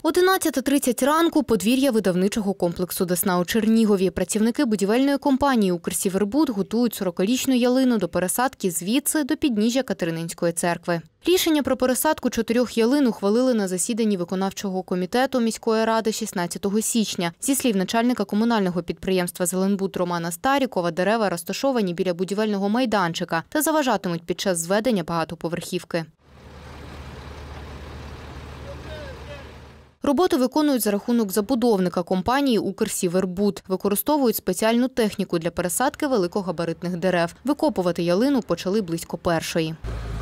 11:30 ранку – подвір'я видавничого комплексу «Десна» у Чернігові. Працівники будівельної компанії «Укрсівербуд» готують 40-річну ялину до пересадки звідси до підніжжя Катерининської церкви. Рішення про пересадку 4 ялин ухвалили на засіданні виконавчого комітету міської ради 16 січня. Зі слів начальника комунального підприємства «Зеленбуд» Романа Старікова, дерева розташовані біля будівельного майданчика та заважатимуть під час зведення багатоповерхівки. Роботи виконують за рахунок забудовника компанії «Укрсівербуд». Використовують спеціальну техніку для пересадки великогабаритних дерев. Викопувати ялину почали близько 1:00.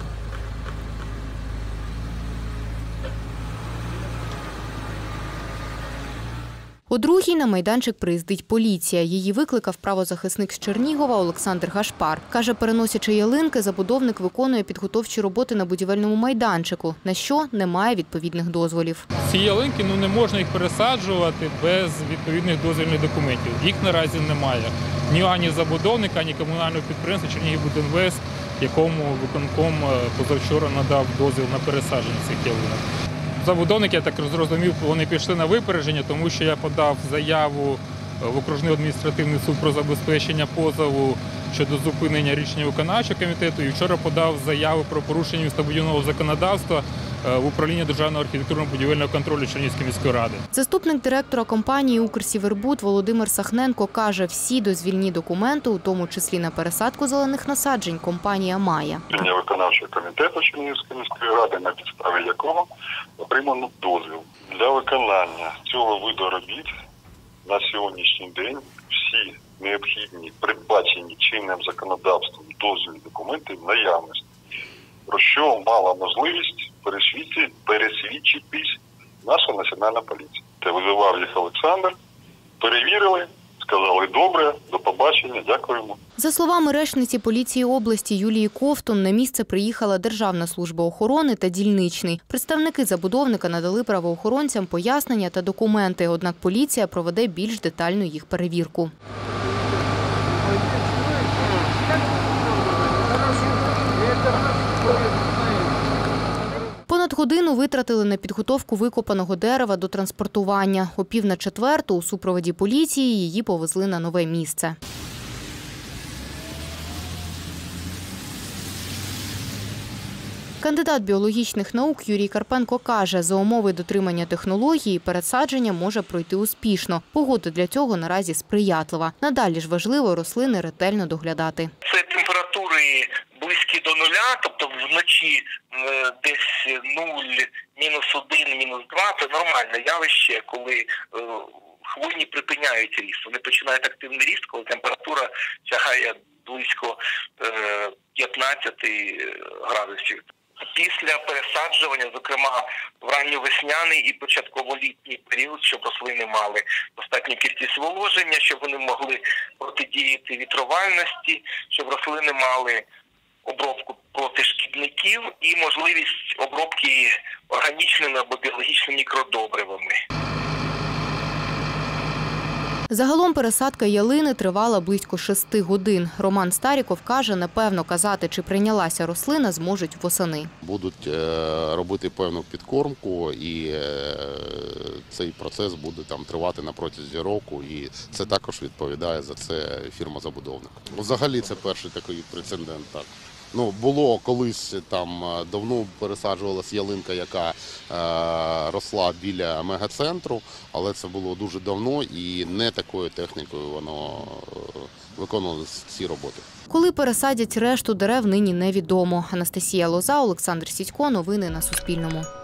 О 2:00 на майданчик приїздить поліція. Її викликав правозахисник з Чернігова Олександр Гашпар. Каже, переносячи ялинки, забудовник виконує підготовчі роботи на будівельному майданчику, на що немає відповідних дозволів. Ці ялинки не можна їх пересаджувати без відповідних дозвільних документів. Їх наразі немає. Ані забудовника, ані комунального підприємства «Чернігівбудінвест», якому виконком позавчора надав дозвіл на пересадження цих ялинок. Забудовники, я так зрозумів, вони пішли на випередження, тому що я подав заяву в окружний адміністративний суд про забезпечення позову щодо зупинення рішення виконавчого комітету і вчора подав заяву про порушення містобудівного законодавства в управління Державного архітектурно-будівельного контролю Чернігівської міської ради. Заступник директора компанії «Укрсівербуд» Володимир Сахненко каже, всі дозвільні документи, у тому числі на пересадку зелених насаджень, компанія має. Рішення виконавчого комітету Чернігівської міської ради, на підставі якого отримано дозвіл для виконання цього виду робіт. На сьогоднішній день всі необхідні, передбачені чинним законодавством дозвільні документи в наявності, про що мала можливість пересвідчитись наша національна поліція. Визивав їх Олександр, перевірили, сказали добре, до побачення, дякуємо. За словами речниці поліції області Юлії Ковтун, на місце приїхала Державна служба охорони та дільничний. Представники забудовника надали правоохоронцям пояснення та документи, однак поліція проведе більш детальну їх перевірку. Понад годину витратили на підготовку викопаного дерева до транспортування. О 3:45 у супроводі поліції її повезли на нове місце. Кандидат біологічних наук Юрій Карпенко каже, за умови дотримання технології пересадження може пройти успішно. Погода для цього наразі сприятлива. Надалі ж важливо рослини ретельно доглядати. Це температури близькі до нуля, тобто вночі десь 0, -1, -2 – це нормальне явище, коли хвойні припиняють ріст. Вони починають активний ріст, коли температура сягає близько 15 градусів. Після пересаджування, зокрема в ранньовесняний і початково-літній період, щоб рослини мали достатню кількість зволоження, щоб вони могли протидіяти вітровальності, щоб рослини мали обробку проти шкідників і можливість обробки органічними або біологічними мікродобривами. Загалом пересадка ялини тривала близько 6 годин. Роман Старіков каже, напевно казати, чи прийнялася рослина, зможуть восени. Будуть робити певну підкормку і цей процес буде тривати на протязі року. І це також відповідає за це фірма-забудовник. Взагалі це перший такий прецедент. Так. Було колись, давно пересаджувалася ялинка, яка росла біля мегацентру, але це було дуже давно і не такою технікою воно виконувалися ці роботи. Коли пересадять решту дерев, нині невідомо. Анастасія Лоза, Олександр Сідько. Новини на Суспільному.